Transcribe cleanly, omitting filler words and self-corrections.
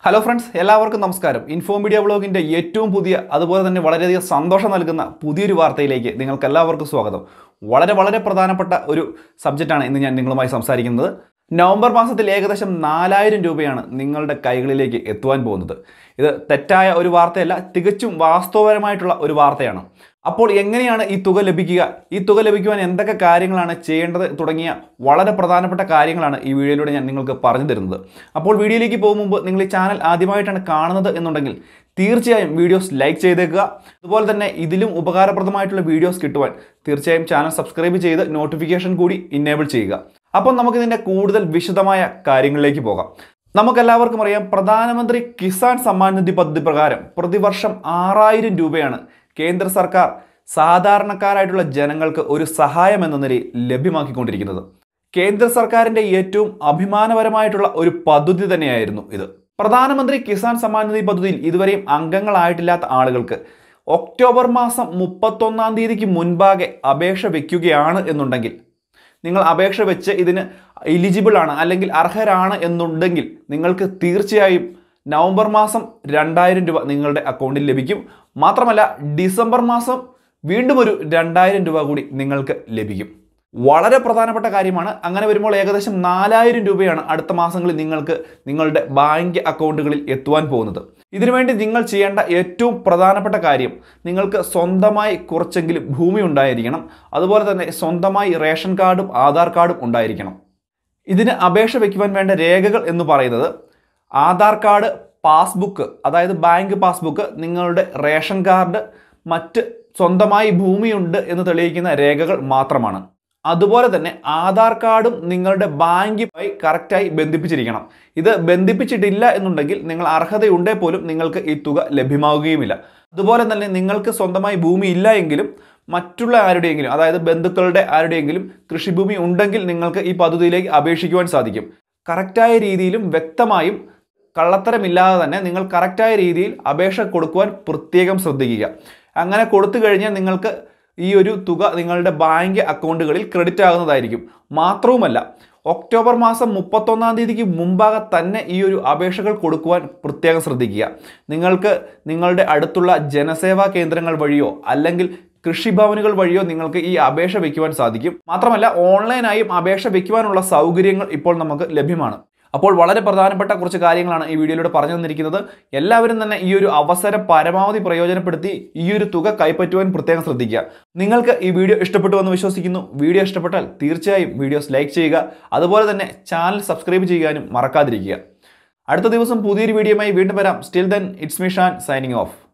Hello friends, എല്ലാവർക്കും നമസ്കാരം. Info media വ്ളോഗിൻ്റെ ഏറ്റവും പുതിയ അതുപോലെ തന്നെ വളരെയധികം സന്തോഷം നൽകുന്ന പുതിയൊരു വാർത്തയിലേക്ക് നിങ്ങൾക്ക് എല്ലാവർക്കും സ്വാഗതം. വളരെ പ്രധാനപ്പെട്ട ഒരു സബ്ജക്റ്റാണ് ഇന്ന് ഞാൻ നിങ്ങളുമായി സംസാരിക്കുന്നത്. നവംബർ മാസത്തിൽ ഏകദേശം 4000 രൂപയാണ് നിങ്ങളുടെ കൈകളിലേക്ക് എത്തുവാൻ പോകുന്നത്. ഇത് തെറ്റായ ഒരു വാർത്തയല്ല, തികച്ചും വാസ്തവപരമായിട്ടുള്ള ഒരു വാർത്തയാണ്. അപ്പോൾ എങ്ങനെയാണ് ഈ തുക ലഭിക്കുക, ഈ തുക ലഭിക്കുവാൻ എന്തൊക്കെ കാര്യങ്ങളാണ് ചെയ്യേണ്ടത് തുടങ്ങിയ വളരെ പ്രധാനപ്പെട്ട കാര്യങ്ങളാണ് ഈ വീഡിയോയിലൂടെ ഞാൻ നിങ്ങൾക്ക് പറഞ്ഞു തരുന്നത്. അപ്പോൾ വീഡിയോയിലേക്ക് പോകും മുമ്പ് നിങ്ങൾ ഈ ചാനൽ ആദ്യമായിട്ടാണ് കാണുന്നത് എന്നുണ്ടെങ്കിൽ തീർച്ചയായും വീഡിയോസ് ലൈക്ക് ചെയ്തേക്കുക. അതുപോലെ തന്നെ ഇതിലും ഉപകാരപ്രദമായിട്ടുള്ള വീഡിയോസ് കിട്ടുവാൻ തീർച്ചയായും ചാനൽ സബ്സ്ക്രൈബ് ചെയ്ത് നോട്ടിഫിക്കേഷൻ കൂടി ഇനേബിൾ ചെയ്യുക. അപ്പോൾ നമുക്കിതിൻ്റെ കൂടുതൽ വിശദമായ കാര്യങ്ങളിലേക്ക് പോകാം. നമുക്കെല്ലാവർക്കും അറിയാം, പ്രധാനമന്ത്രി കിസാൻ സമ്മാൻ നിധി പദ്ധതി പ്രകാരം പ്രതിവർഷം 6000 രൂപയാണ് കേന്ദ്ര സർക്കാർ സാധാരണക്കാരായിട്ടുള്ള ജനങ്ങൾക്ക് ഒരു സഹായം എന്ന നിലയിൽ ലഭ്യമാക്കിക്കൊണ്ടിരിക്കുന്നത്. കേന്ദ്ര സർക്കാരിൻ്റെ ഏറ്റവും അഭിമാനപരമായിട്ടുള്ള ഒരു പദ്ധതി തന്നെയായിരുന്നു ഇത്. പ്രധാനമന്ത്രി കിസാൻ സമ്മാൻ നിധി പദ്ധതിയിൽ ഇതുവരെയും അംഗങ്ങളായിട്ടില്ലാത്ത ആളുകൾക്ക് ഒക്ടോബർ മാസം 31-ാം തീയതിക്ക് മുൻപാകെ അപേക്ഷ വയ്ക്കുകയാണ് എന്നുണ്ടെങ്കിൽ, നിങ്ങൾ അപേക്ഷ വെച്ച് ഇതിന് എലിജിബിൾ ആണ് അല്ലെങ്കിൽ അർഹരാണ് എന്നുണ്ടെങ്കിൽ നിങ്ങൾക്ക് തീർച്ചയായും നവംബർ മാസം 2000 രൂപ നിങ്ങളുടെ അക്കൗണ്ടിൽ ലഭിക്കും. മാത്രമല്ല ഡിസംബർ മാസം വീണ്ടും ഒരു 2000 രൂപ കൂടി നിങ്ങൾക്ക് ലഭിക്കും. വളരെ പ്രധാനപ്പെട്ട കാര്യമാണ്. അങ്ങനെ വരുമ്പോൾ ഏകദേശം 4000 രൂപയാണ് അടുത്ത മാസങ്ങളിൽ നിങ്ങൾക്ക് നിങ്ങളുടെ ബാങ്ക് അക്കൗണ്ടുകളിൽ എത്തുവാൻ പോകുന്നത്. ഇതിനുവേണ്ടി നിങ്ങൾ ചെയ്യേണ്ട ഏറ്റവും പ്രധാനപ്പെട്ട കാര്യം, നിങ്ങൾക്ക് സ്വന്തമായി കുറച്ചെങ്കിലും ഭൂമി ഉണ്ടായിരിക്കണം. അതുപോലെ തന്നെ സ്വന്തമായി റേഷൻ കാർഡും ആധാർ കാർഡും ഉണ്ടായിരിക്കണം. ഇതിന് അപേക്ഷ വയ്ക്കുവാൻ വേണ്ട രേഖകൾ എന്ന് പറയുന്നത് ആധാർ കാർഡ്, പാസ്ബുക്ക്, അതായത് ബാങ്ക് പാസ്ബുക്ക്, നിങ്ങളുടെ റേഷൻ കാർഡ്, മറ്റ് സ്വന്തമായി ഭൂമിയുണ്ട് എന്ന് തെളിയിക്കുന്ന രേഖകൾ മാത്രമാണ്. അതുപോലെ തന്നെ ആധാർ കാർഡും നിങ്ങളുടെ ബാങ്കുമായി കറക്റ്റായി ബന്ധിപ്പിച്ചിരിക്കണം. ഇത് ബന്ധിപ്പിച്ചിട്ടില്ല എന്നുണ്ടെങ്കിൽ നിങ്ങൾ അർഹതയുണ്ടേ പോലും നിങ്ങൾക്ക് ഈ തുക ലഭ്യമാവുകയുമില്ല. അതുപോലെ തന്നെ നിങ്ങൾക്ക് സ്വന്തമായി ഭൂമി ഇല്ല എങ്കിലും മറ്റുള്ള ആരുടെയെങ്കിലും, അതായത് ബന്ധുക്കളുടെ ആരുടെയെങ്കിലും കൃഷിഭൂമി ഉണ്ടെങ്കിൽ നിങ്ങൾക്ക് ഈ പദ്ധതിയിലേക്ക് അപേക്ഷിക്കുവാൻ സാധിക്കും. കറക്റ്റായ രീതിയിലും വ്യക്തമായും കള്ളത്തരമില്ലാതെ തന്നെ നിങ്ങൾ കറക്റ്റായ രീതിയിൽ അപേക്ഷ കൊടുക്കുവാൻ പ്രത്യേകം ശ്രദ്ധിക്കുക. അങ്ങനെ കൊടുത്തു കഴിഞ്ഞാൽ നിങ്ങൾക്ക് ഈ ഒരു തുക നിങ്ങളുടെ ബാങ്ക് അക്കൗണ്ടുകളിൽ ക്രെഡിറ്റ് ആകുന്നതായിരിക്കും. മാത്രവുമല്ല, ഒക്ടോബർ മാസം 31-ാം തീയതിക്ക് മുമ്പാകെ തന്നെ ഈ ഒരു അപേക്ഷകൾ കൊടുക്കുവാൻ പ്രത്യേകം ശ്രദ്ധിക്കുക. നിങ്ങൾക്ക് നിങ്ങളുടെ അടുത്തുള്ള ജനസേവാ കേന്ദ്രങ്ങൾ വഴിയോ അല്ലെങ്കിൽ കൃഷിഭവനുകൾ വഴിയോ നിങ്ങൾക്ക് ഈ അപേക്ഷ വയ്ക്കുവാൻ സാധിക്കും. മാത്രമല്ല ഓൺലൈനായും അപേക്ഷ വയ്ക്കുവാനുള്ള സൗകര്യങ്ങൾ ഇപ്പോൾ നമുക്ക് ലഭ്യമാണ്. അപ്പോൾ വളരെ പ്രധാനപ്പെട്ട കുറച്ച് കാര്യങ്ങളാണ് ഈ വീഡിയോയിലൂടെ പറഞ്ഞു തന്നിരിക്കുന്നത്. എല്ലാവരും തന്നെ ഈ ഒരു അവസരം പരമാവധി പ്രയോജനപ്പെടുത്തി ഈ ഒരു തുക കൈപ്പറ്റുവാൻ പ്രത്യേകം ശ്രദ്ധിക്കുക. നിങ്ങൾക്ക് ഈ വീഡിയോ ഇഷ്ടപ്പെട്ടു എന്ന് വിശ്വസിക്കുന്നു. വീഡിയോ ഇഷ്ടപ്പെട്ടാൽ തീർച്ചയായും വീഡിയോസ് ലൈക്ക് ചെയ്യുക. അതുപോലെ തന്നെ ചാനൽ സബ്സ്ക്രൈബ് ചെയ്യാനും മറക്കാതിരിക്കുക. അടുത്ത ദിവസം പുതിയൊരു വീഡിയോയുമായി വീണ്ടും വരാം. Still then, it's me Shan signing of.